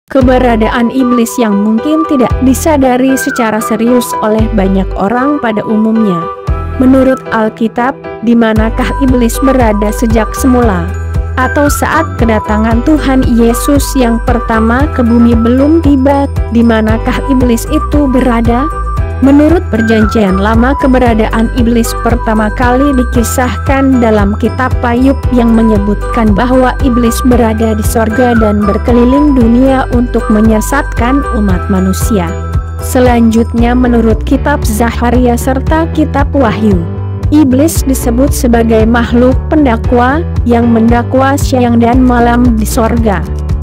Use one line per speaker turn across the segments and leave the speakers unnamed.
Keberadaan iblis yang mungkin tidak disadari secara serius oleh banyak orang pada umumnya. Menurut Alkitab, di manakah iblis berada sejak semula? Atau saat kedatangan Tuhan Yesus yang pertama ke bumi belum tiba, di manakah iblis itu berada? Menurut Perjanjian Lama, keberadaan iblis pertama kali dikisahkan dalam kitab Ayub yang menyebutkan bahwa iblis berada di sorga dan berkeliling dunia untuk menyesatkan umat manusia. Selanjutnya menurut kitab Zaharia serta kitab Wahyu, iblis disebut sebagai makhluk pendakwa yang mendakwa siang dan malam di sorga.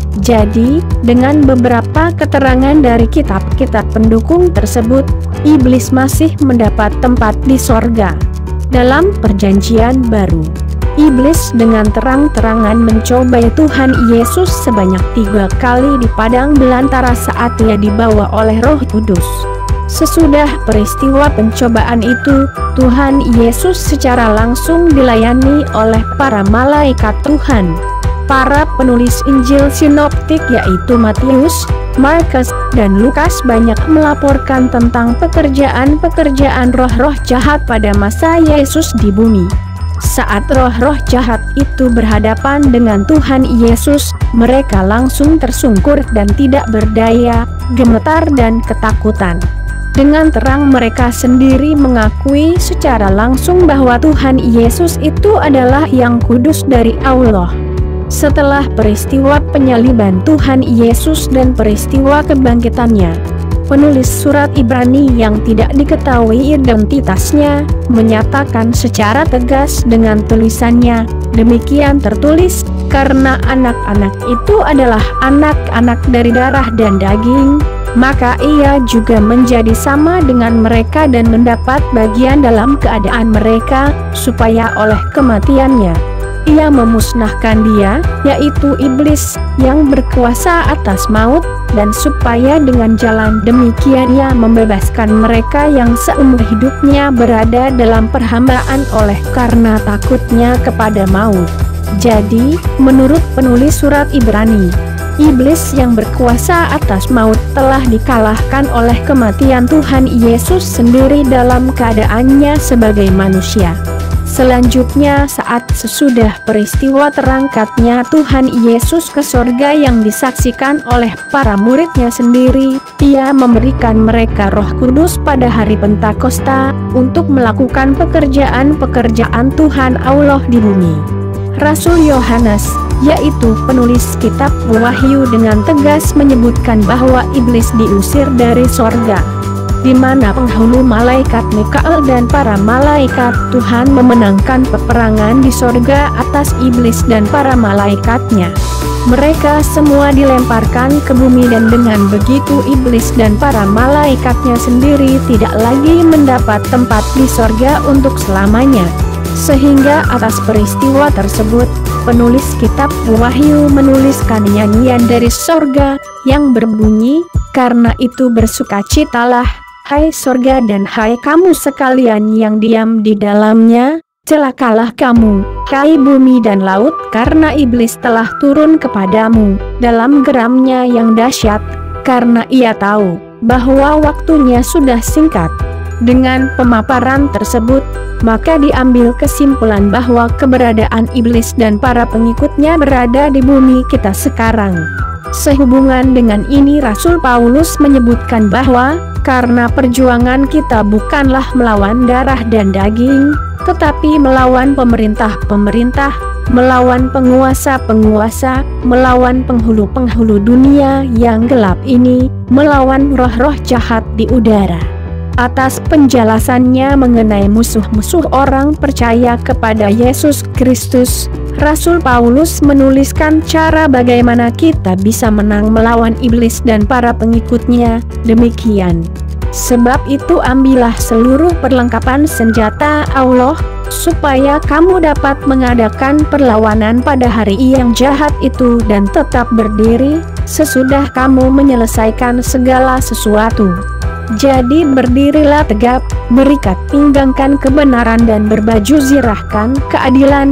Jadi, dengan beberapa keterangan dari kitab-kitab pendukung tersebut, iblis masih mendapat tempat di sorga. Dalam Perjanjian Baru, iblis dengan terang-terangan mencobai Tuhan Yesus sebanyak 3 kali di padang belantara saat ia dibawa oleh Roh Kudus. Sesudah peristiwa pencobaan itu, Tuhan Yesus secara langsung dilayani oleh para malaikat Tuhan. Para penulis Injil sinoptik yaitu Matius, Markus, dan Lukas banyak melaporkan tentang pekerjaan-pekerjaan roh-roh jahat pada masa Yesus di bumi. Saat roh-roh jahat itu berhadapan dengan Tuhan Yesus, mereka langsung tersungkur dan tidak berdaya, gemetar dan ketakutan. Dengan terang mereka sendiri mengakui secara langsung bahwa Tuhan Yesus itu adalah yang kudus dari Allah. Setelah peristiwa penyaliban Tuhan Yesus dan peristiwa kebangkitannya, penulis surat Ibrani yang tidak diketahui identitasnya menyatakan secara tegas dengan tulisannya, demikian tertulis, karena anak-anak itu adalah anak-anak dari darah dan daging, maka ia juga menjadi sama dengan mereka dan mendapat bagian dalam keadaan mereka, supaya oleh kematiannya ia memusnahkan dia, yaitu iblis, yang berkuasa atas maut, dan supaya dengan jalan demikian ia membebaskan mereka yang seumur hidupnya berada dalam perhambaan oleh karena takutnya kepada maut. Jadi, menurut penulis surat Ibrani, iblis yang berkuasa atas maut telah dikalahkan oleh kematian Tuhan Yesus sendiri dalam keadaannya sebagai manusia. Selanjutnya, saat sesudah peristiwa terangkatnya Tuhan Yesus ke sorga yang disaksikan oleh para muridnya sendiri, ia memberikan mereka Roh Kudus pada hari Pentakosta untuk melakukan pekerjaan-pekerjaan Tuhan Allah di bumi. Rasul Yohanes, yaitu penulis kitab Wahyu, dengan tegas menyebutkan bahwa iblis diusir dari sorga, di mana penghulu malaikat Mikael dan para malaikat Tuhan memenangkan peperangan di sorga atas iblis dan para malaikatnya. Mereka semua dilemparkan ke bumi dan dengan begitu iblis dan para malaikatnya sendiri tidak lagi mendapat tempat di sorga untuk selamanya. Sehingga atas peristiwa tersebut, penulis kitab Wahyu menuliskan nyanyian dari sorga yang berbunyi, karena itu bersukacitalah, hai sorga dan hai kamu sekalian yang diam di dalamnya, celakalah kamu, hai bumi dan laut, karena iblis telah turun kepadamu, dalam geramnya yang dahsyat, karena ia tahu bahwa waktunya sudah singkat. Dengan pemaparan tersebut, maka diambil kesimpulan bahwa keberadaan iblis dan para pengikutnya berada di bumi kita sekarang. Sehubungan dengan ini Rasul Paulus menyebutkan bahwa, karena perjuangan kita bukanlah melawan darah dan daging, tetapi melawan pemerintah-pemerintah, melawan penguasa-penguasa, melawan penghulu-penghulu dunia yang gelap ini, melawan roh-roh jahat di udara. Atas penjelasannya mengenai musuh-musuh orang percaya kepada Yesus Kristus, Rasul Paulus menuliskan cara bagaimana kita bisa menang melawan iblis dan para pengikutnya, demikian. Sebab itu ambillah seluruh perlengkapan senjata Allah, supaya kamu dapat mengadakan perlawanan pada hari yang jahat itu dan tetap berdiri, sesudah kamu menyelesaikan segala sesuatu. Jadi berdirilah tegap, berikat pinggangkan kebenaran dan berbaju zirahkan keadilan,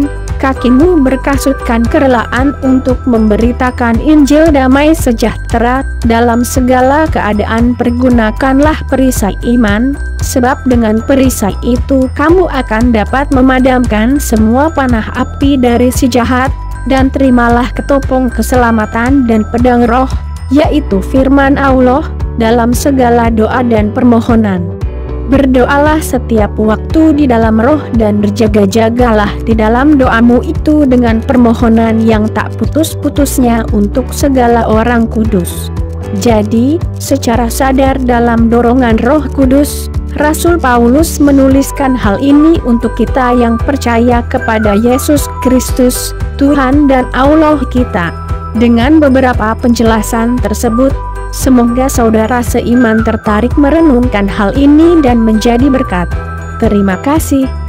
kakimu berkasutkan kerelaan untuk memberitakan Injil damai sejahtera. Dalam segala keadaan pergunakanlah perisai iman, sebab dengan perisai itu kamu akan dapat memadamkan semua panah api dari si jahat. Dan terimalah ketopong keselamatan dan pedang roh, yaitu firman Allah, dalam segala doa dan permohonan. Berdoalah setiap waktu di dalam roh dan berjaga-jagalah di dalam doamu itu dengan permohonan yang tak putus-putusnya untuk segala orang kudus. Jadi, secara sadar dalam dorongan Roh Kudus, Rasul Paulus menuliskan hal ini untuk kita yang percaya kepada Yesus Kristus, Tuhan dan Allah kita. Dengan beberapa penjelasan tersebut, semoga saudara seiman tertarik merenungkan hal ini dan menjadi berkat. Terima kasih.